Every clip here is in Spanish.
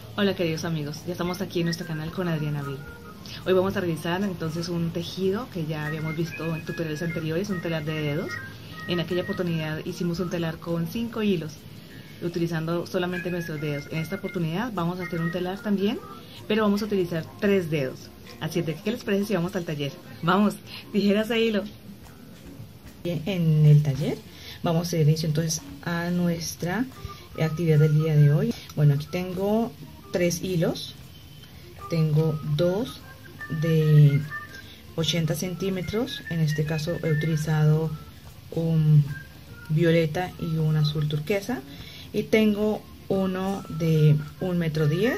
Hola queridos amigos, ya estamos aquí en nuestro canal con Adriana Vil. Hoy vamos a realizar entonces un tejido que ya habíamos visto en tutoriales anteriores, un telar de dedos. En aquella oportunidad hicimos un telar con 5 hilos, utilizando solamente nuestros dedos. En esta oportunidad vamos a hacer un telar también, pero vamos a utilizar 3 dedos. Así que, ¿qué les parece si vamos al taller? Vamos, tijeras e hilo. En el taller vamos a dar inicio entonces a nuestra actividad del día de hoy. Bueno, aquí tengo 3 hilos, tengo 2 de 80 centímetros, en este caso he utilizado un violeta y un azul turquesa, y tengo uno de 1,10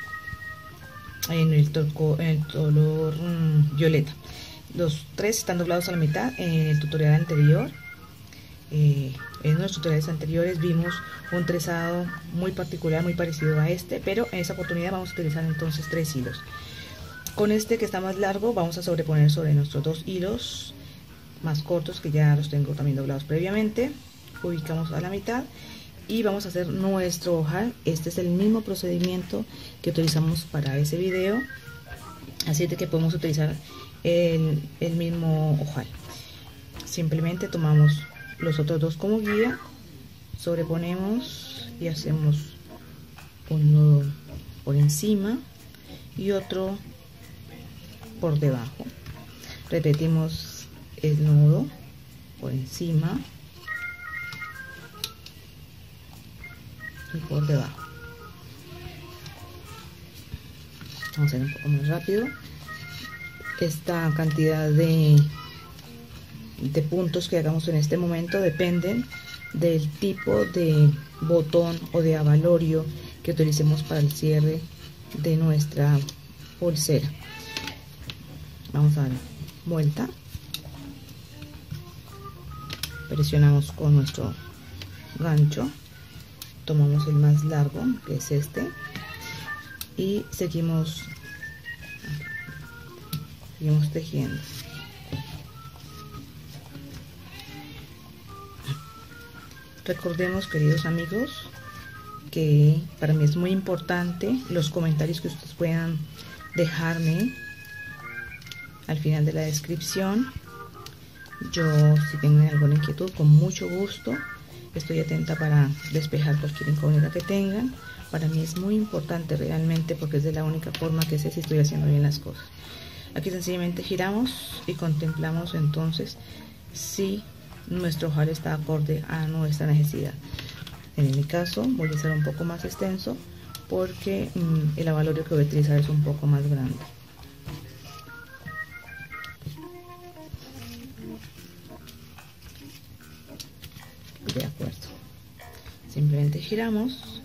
m en el color violeta. Los 3 están doblados a la mitad. En el tutorial anterior, en los tutoriales anteriores vimos un trenzado muy particular, muy parecido a este, pero en esta oportunidad vamos a utilizar entonces 3 hilos. Con este que está más largo vamos a sobreponer sobre nuestros 2 hilos más cortos, que ya los tengo también doblados previamente. Ubicamos a la mitad y vamos a hacer nuestro ojal. Este es el mismo procedimiento que utilizamos para ese video, así de que podemos utilizar el mismo ojal. Simplemente tomamos los otros 2 como guía, sobreponemos y hacemos un nudo por encima y otro por debajo. Repetimos el nudo por encima y por debajo. Vamos a hacer un poco más rápido. Esta cantidad de puntos que hagamos en este momento dependen del tipo de botón o de avalorio que utilicemos para el cierre de nuestra pulsera. Vamos a dar vuelta, presionamos con nuestro gancho, tomamos el más largo, que es este, y seguimos tejiendo. Recordemos, queridos amigos, que para mí es muy importante los comentarios que ustedes puedan dejarme al final de la descripción. Yo, si tienen alguna inquietud, con mucho gusto estoy atenta para despejar cualquier incógnita que tengan. Para mí es muy importante realmente, porque es de la única forma que sé si estoy haciendo bien las cosas. Aquí sencillamente giramos y contemplamos entonces si nuestro ojal está acorde a nuestra necesidad. En mi caso voy a hacer un poco más extenso porque el avalorio que voy a utilizar es un poco más grande. De acuerdo. Simplemente giramos,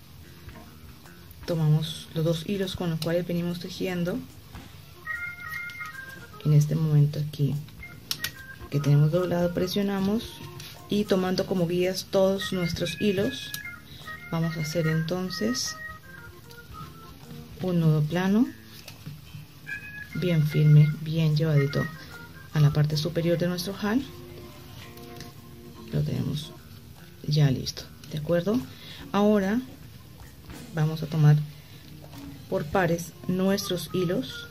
tomamos los 2 hilos con los cuales venimos tejiendo. En este momento aquí que tenemos doblado, presionamos y tomando como guías todos nuestros hilos, vamos a hacer entonces un nudo plano bien firme, bien llevadito a la parte superior de nuestro ojal. Lo tenemos ya listo, de acuerdo. Ahora vamos a tomar por pares nuestros hilos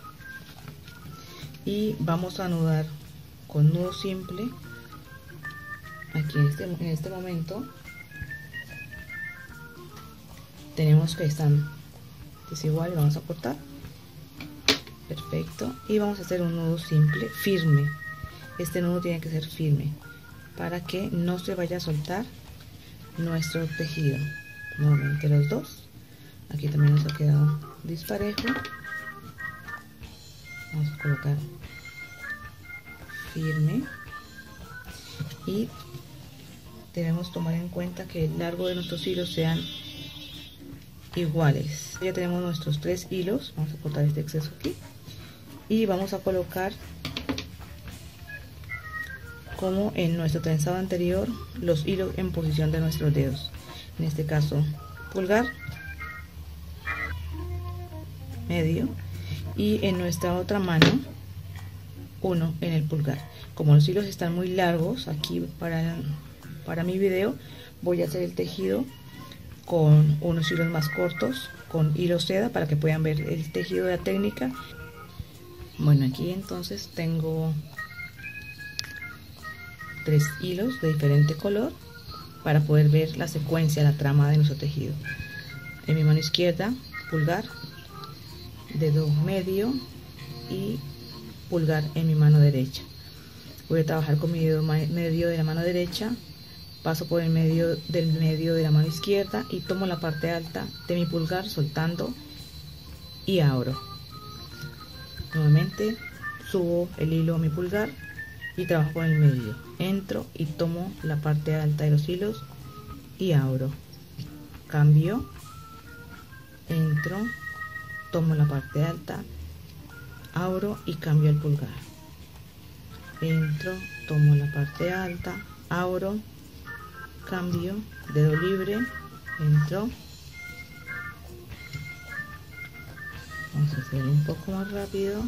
y vamos a anudar con nudo simple aquí en este momento. Tenemos que están desigual, vamos a cortar, perfecto, y vamos a hacer un nudo simple firme. Este nudo tiene que ser firme para que no se vaya a soltar nuestro tejido. Nuevamente los 2, aquí también nos ha quedado disparejo. Vamos a colocar firme y debemos tomar en cuenta que el largo de nuestros hilos sean iguales. Ya tenemos nuestros 3 hilos, vamos a cortar este exceso aquí y vamos a colocar, como en nuestro trenzado anterior, los hilos en posición de nuestros dedos. En este caso pulgar, medio, y en nuestra otra mano 1 en el pulgar. Como los hilos están muy largos aquí para mi video, voy a hacer el tejido con unos hilos más cortos con hilo seda para que puedan ver el tejido de la técnica. Bueno, aquí entonces tengo 3 hilos de diferente color para poder ver la secuencia, la trama de nuestro tejido. En mi mano izquierda, pulgar, dedo medio y pulgar en mi mano derecha. Voy a trabajar con mi dedo medio de la mano derecha, paso por el medio de la mano izquierda y tomo la parte alta de mi pulgar soltando y abro. Nuevamente subo el hilo a mi pulgar y trabajo con el medio. Entro y tomo la parte alta de los hilos y abro. Cambio, entro, tomo la parte alta, abro y cambio el pulgar. Entro, tomo la parte alta, abro, cambio, dedo libre, entro. Vamos a hacer un poco más rápido.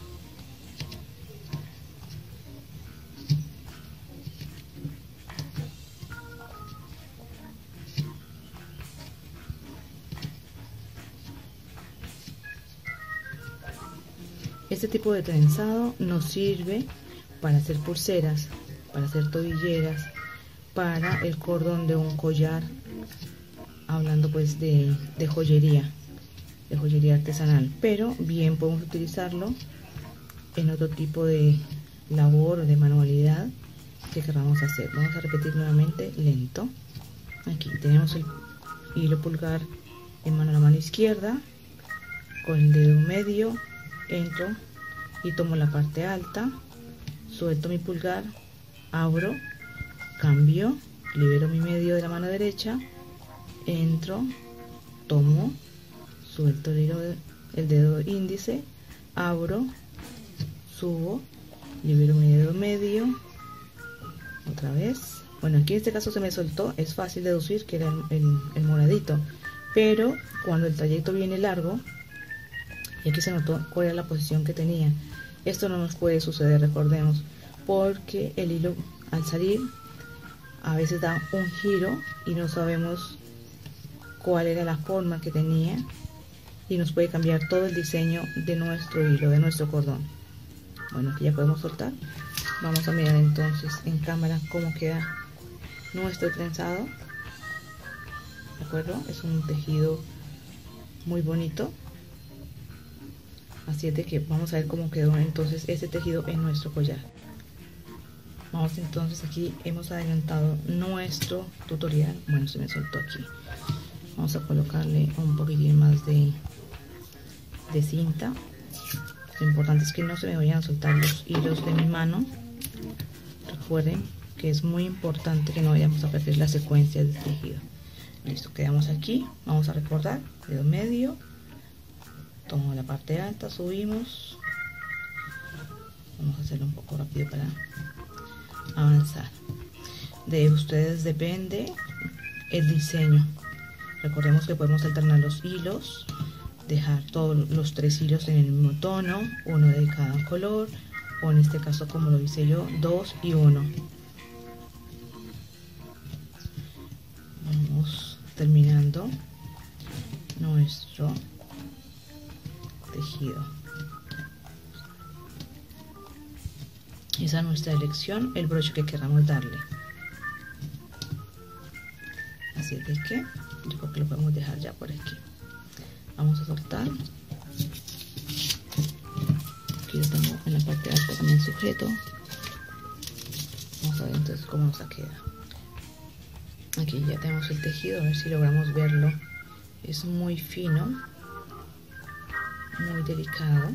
Este tipo de trenzado nos sirve para hacer pulseras, para hacer tobilleras, para el cordón de un collar, hablando pues de joyería artesanal, pero bien podemos utilizarlo en otro tipo de labor o de manualidad que queramos hacer. Vamos a repetir nuevamente lento. Aquí tenemos el hilo pulgar en la mano izquierda, con el dedo medio entro y tomo la parte alta, suelto mi pulgar, abro, cambio, libero mi medio de la mano derecha, entro, tomo, suelto el dedo índice, abro, subo, libero mi dedo medio, otra vez. Bueno, aquí en este caso se me soltó, es fácil deducir que era el moradito, pero cuando el trayecto viene largo, y aquí se notó cuál era la posición que tenía. Esto no nos puede suceder, recordemos, porque el hilo al salir a veces da un giro y no sabemos cuál era la forma que tenía y nos puede cambiar todo el diseño de nuestro hilo, de nuestro cordón. Bueno, aquí ya podemos soltar. Vamos a mirar entonces en cámara cómo queda nuestro trenzado. ¿De acuerdo? Es un tejido muy bonito. Así es de que vamos a ver cómo quedó entonces este tejido en nuestro collar. Vamos entonces, aquí hemos adelantado nuestro tutorial. Bueno, se me soltó aquí. Vamos a colocarle un poquitín más de cinta. Lo importante es que no se me vayan a soltar los hilos de mi mano. Recuerden que es muy importante que no vayamos a perder la secuencia del tejido. Listo, quedamos aquí. Vamos a recordar, dedo medio, tomo la parte alta, subimos. Vamos a hacerlo un poco rápido para avanzar. De ustedes depende el diseño. Recordemos que podemos alternar los hilos, dejar todos los 3 hilos en el mismo tono, uno de cada color, o en este caso, como lo hice yo, 2 y 1. Vamos terminando nuestro tejido. Esa es nuestra elección, el broche que queramos darle. Así es de que yo creo que lo podemos dejar ya por aquí. Vamos a soltar. Aquí lo tengo en la parte alta también sujeto. Vamos a ver entonces cómo nos queda. Aquí ya tenemos el tejido, a ver si logramos verlo. Es muy fino, muy delicado.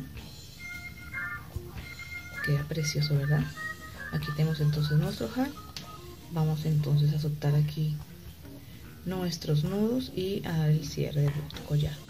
Queda precioso, ¿verdad? Aquí tenemos entonces nuestro ojal. Vamos entonces a soltar aquí nuestros nudos y a dar el cierre del collar.